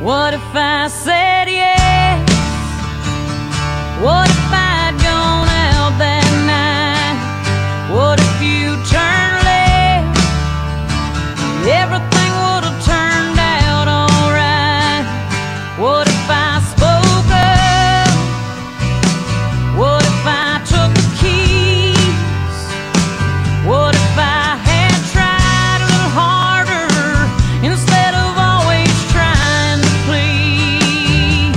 What if I said yes? What if I'd gone out that night? What if you turned left? Everything would have turned out alright. What if I spoke up? What if I took the keys? What if I had tried a little harder instead of always trying to please?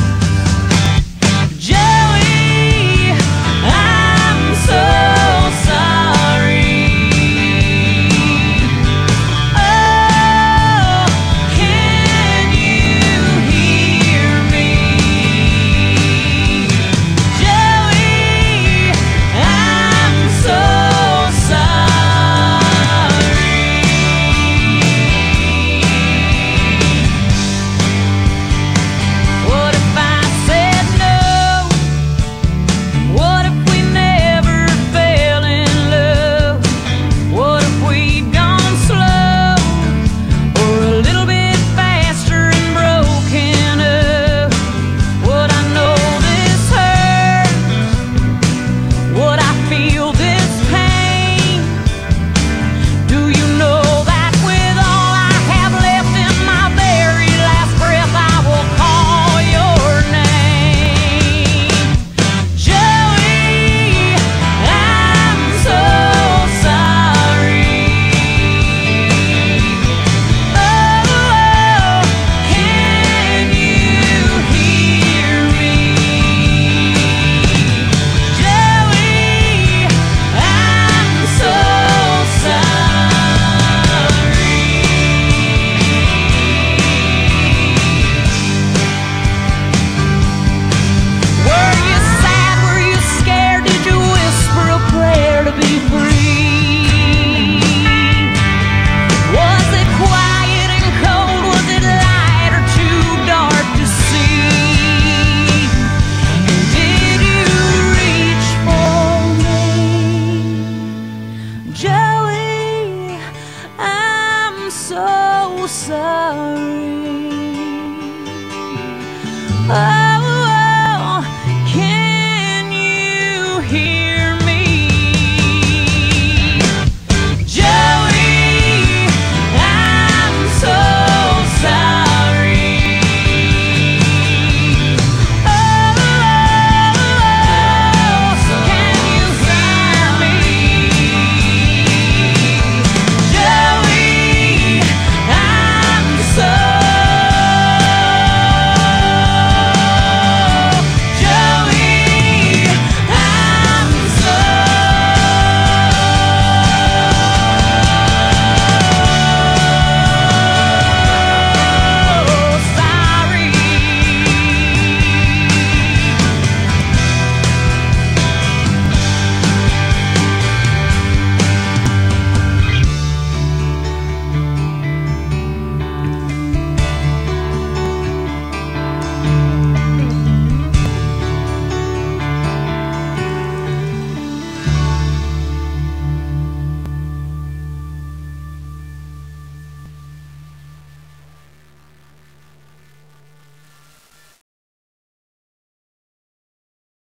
Joey, I'm so sorry. Oh, can you hear me? Joey, I'm so sorry. What if I said no? What if we never fell in love? What if we'd gone slow or a little bit faster and broken up? Would I know this hurts? Would I feel this pain? Do you know that with all I have left in my very last breath, I will call your name? Joey, I'm so sorry. Oh, can you hear me? Joey, I'm so sorry. Were you sad? Were you scared? Did you whisper a prayer to be free? Was it quiet and cold? Was it light or too dark to see? And did you reach for me? Joey, I'm so sorry. Oh,